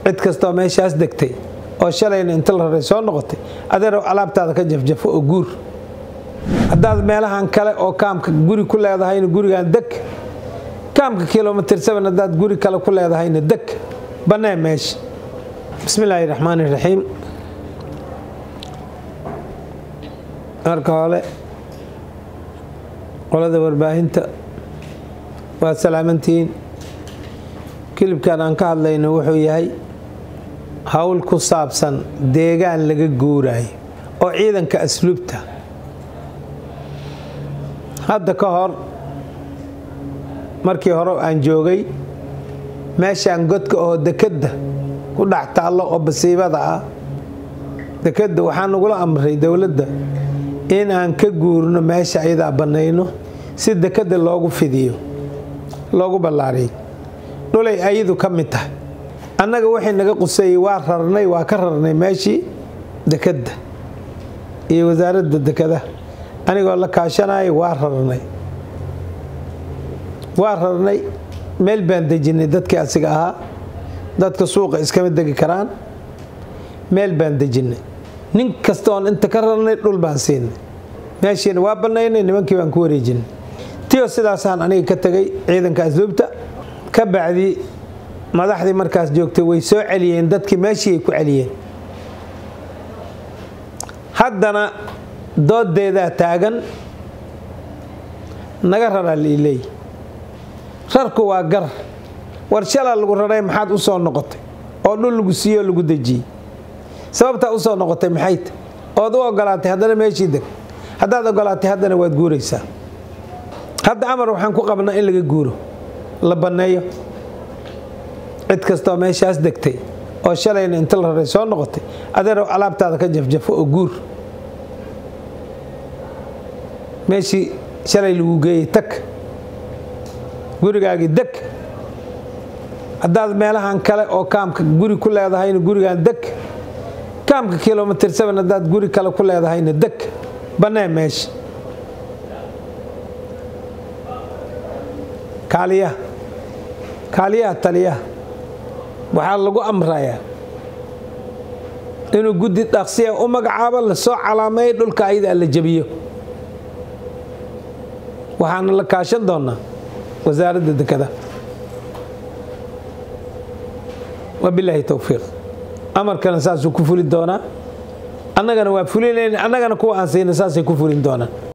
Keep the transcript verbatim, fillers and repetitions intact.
cid kastoo meeshaas degtay oo shalayna inta la raray soo noqotay adeero alaabtaada ka jafjafo oo guur haddaad meelahan kale oo kaamka guri ku leedahayna gurigan deg kaamka kilomitir seven haddaad guri kale ku leedahayna deg banee meesha bismillaahi raxmaani raxiim marka hore qolada warbaahinta waa salaamantiin kilibkan aan ka hadlayno wuxuu yahay hawl ku saabsan deegaan laga guurayo oo ciidanka asluubta hadda ka hor markii hore aan joogay meeshaan godka oo dekada ku dhax taalo oo basiibada ah dekada waxaan ugu amray dawladda in aan ka guurno meesha ayada banayno si dekada loogu fidiyo loogu ballaariyo dhulay ayadu ka mid tahay annaga waxay naga quseeyay waa rarnay waa ka rarnay meeshii dekada iyo wasaaradda dekada anigoo la kaashanay waa rarnay waa rarnay meel baan dejinay dadkii asiga ahaa dadka suuqa iskama degi karaan meel baan dejinay nin kasta oo inta ka rarnay dhul baan siinay meeshiina waa banaynay nimankii baan ku wareejinay tiyo sidaasaan aniga ka tagay ciidanka asluubta ka bacdi madaxdii markaas joogtay way soo celiyeen dadkii meeshii ay ku celiyeen haddana doodeedaa taagan naga raraa liiley rarku waa gar war shalaa lagu raray maxaad u soo noqotay oo dhul lagu siiyo lagu dejiyey sababtaa u soo noqotay maxay tahay ood u ogolaatay haddana meeshii deg haddaad ogolaatay haddana waad guuraysaa hadda amar waxaan ku qabnaa in laga guuro la banneeyo cid kastoo meeshaas degtay oo shalayna inta la raray soo noqotay adeero alaabtaada ka jafjafo oo guur meeshii shalay lagu geeyey tag gurigaagii deg haddaad meelahan kale oo kaamka guri ku leedahayna gurigan deg kaamka kilomitir seven haddaad guri kale ku leedahayna deg banee meesha kaaliyaha kaaliyaha taliyaha waxaa lagu amrayaa inuu guddi dhaqsiya u magacaabo la soo calaameeyo dhulka ayada la jabiyo waxaana la kaashan doonaa wasaaradda dekada wabilaahi towfiiq amarkana saasuu ku fuli doonaa annagana waa fulinayna annagana kuwa aan siina saasay ku fulin doonaan